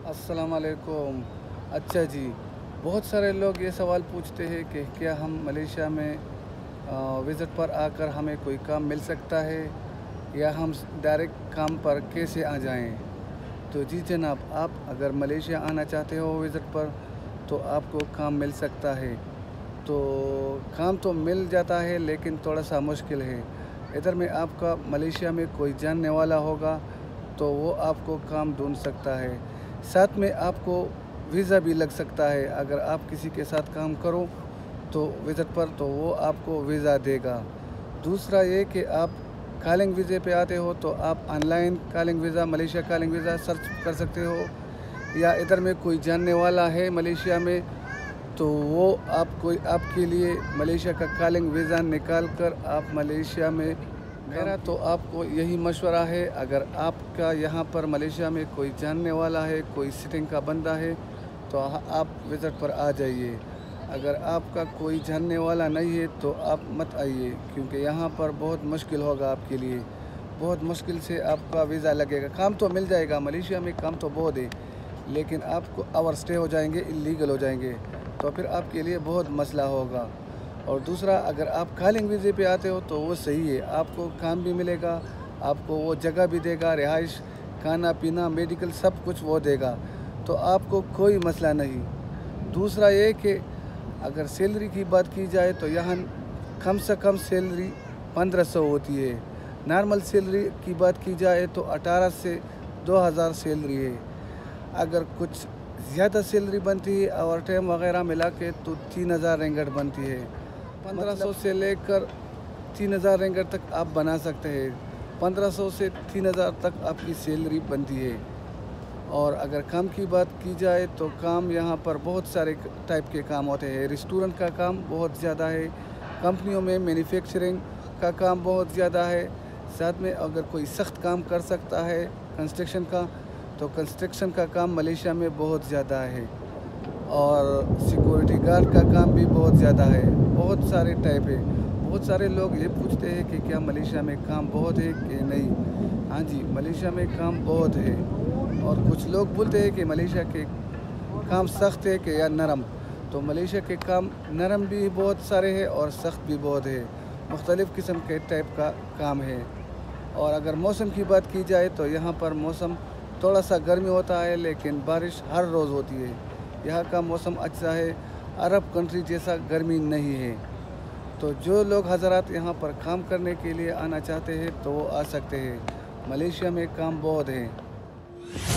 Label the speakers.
Speaker 1: अस्सलाम वालेकुम। अच्छा जी, बहुत सारे लोग ये सवाल पूछते हैं कि क्या हम मलेशिया में विज़िट पर आकर हमें कोई काम मिल सकता है या हम डायरेक्ट काम पर कैसे आ जाएं। तो जी जनाब, आप अगर मलेशिया आना चाहते हो विज़िट पर तो आपको काम मिल सकता है। तो काम तो मिल जाता है लेकिन थोड़ा सा मुश्किल है। इधर में आपका मलेशिया में कोई जानने वाला होगा तो वो आपको काम ढूंढ सकता है। साथ में आपको वीज़ा भी लग सकता है। अगर आप किसी के साथ काम करो तो विज़िट पर तो वो आपको वीज़ा देगा। दूसरा ये कि आप कॉलिंग वीज़े पे आते हो तो आप online calling visa, Malaysia calling visa search कर सकते हो, या इधर में कोई जानने वाला है मलेशिया में तो वो आपके लिए मलेशिया का कॉलिंग वीज़ा निकाल कर आप मलेशिया में। मेरा तो आपको यही मशवरा है, अगर आपका यहाँ पर मलेशिया में कोई जानने वाला है, कोई सिटिंग का बंदा है तो आप विज़िट पर आ जाइए। अगर आपका कोई जानने वाला नहीं है तो आप मत आइए, क्योंकि यहाँ पर बहुत मुश्किल होगा आपके लिए। बहुत मुश्किल से आपका वीज़ा लगेगा। काम तो मिल जाएगा, मलेशिया में काम तो बहुत है, लेकिन आपको ओवर स्टे हो जाएंगे, इलीगल हो जाएंगे, तो फिर आपके लिए बहुत मसला होगा। और दूसरा, अगर आप कॉलिंग वीज़े पे आते हो तो वो सही है, आपको काम भी मिलेगा, आपको वो जगह भी देगा, रिहाइश, खाना पीना, मेडिकल सब कुछ वो देगा, तो आपको कोई मसला नहीं। दूसरा ये कि अगर सैलरी की बात की जाए तो यहाँ कम से कम सैलरी 1500 होती है। नॉर्मल सैलरी की बात की जाए तो 18 से 2000 सैलरी है। अगर कुछ ज़्यादा सैलरी बनती है ओवर टाइम वगैरह मिला के तो 3000 रिंगट बनती है। 1500 से लेकर 3000 रिंगट तक आप बना सकते हैं। 1500 से 3000 तक आपकी सैलरी बनती है। और अगर काम की बात की जाए तो काम यहाँ पर बहुत सारे टाइप के काम होते हैं। रेस्टोरेंट का काम बहुत ज़्यादा है, कंपनियों में मैन्युफैक्चरिंग का काम बहुत ज़्यादा है। साथ में अगर कोई सख्त काम कर सकता है कंस्ट्रक्शन का, तो कंस्ट्रक्शन का काम मलेशिया में बहुत ज़्यादा है। और सिक्योरिटी गार्ड का काम भी बहुत ज़्यादा है। बहुत सारे टाइप है। बहुत सारे लोग ये पूछते हैं कि क्या मलेशिया में काम बहुत है कि नहीं। हाँ जी, मलेशिया में काम बहुत है। और कुछ लोग बोलते हैं कि मलेशिया के काम सख्त है कि या नरम। तो मलेशिया के काम नरम भी बहुत सारे हैं और सख्त भी बहुत है। मुख्तलिफ़ किस्म के टाइप का काम है। और अगर मौसम की बात की जाए तो यहाँ पर मौसम थोड़ा सा गर्मी होता है, लेकिन बारिश हर रोज़ होती है। यहाँ का मौसम अच्छा है, अरब कंट्री जैसा गर्मी नहीं है। तो जो लोग हज़रात यहाँ पर काम करने के लिए आना चाहते हैं तो वो आ सकते हैं। मलेशिया में काम बहुत है।